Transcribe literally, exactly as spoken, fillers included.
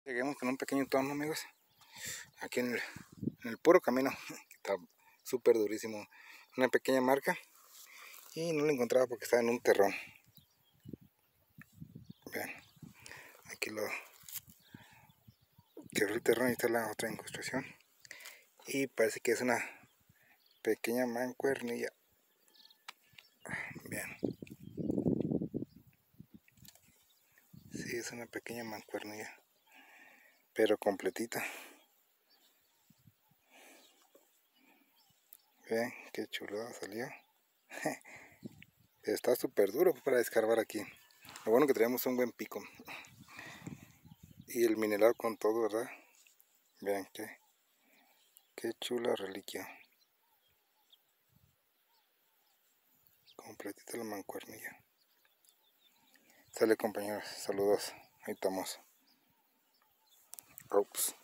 Lleguemos con un pequeño tono, amigos, aquí en el, en el puro camino, que está súper durísimo, una pequeña marca, y no la encontraba porque estaba en un terrón. Vean, aquí lo quebró el terrón y está la otra incrustación, y parece que es una pequeña mancuernilla. Vean, sí, es una pequeña mancuernilla, pero completita. Vean qué chulada salió. Está súper duro para escarbar aquí. Lo bueno que tenemos un buen pico y el mineral con todo, ¿verdad? Vean qué, qué chula reliquia. Completita la mancuernilla. Sale, compañeros, saludos. Ahí estamos. Ups.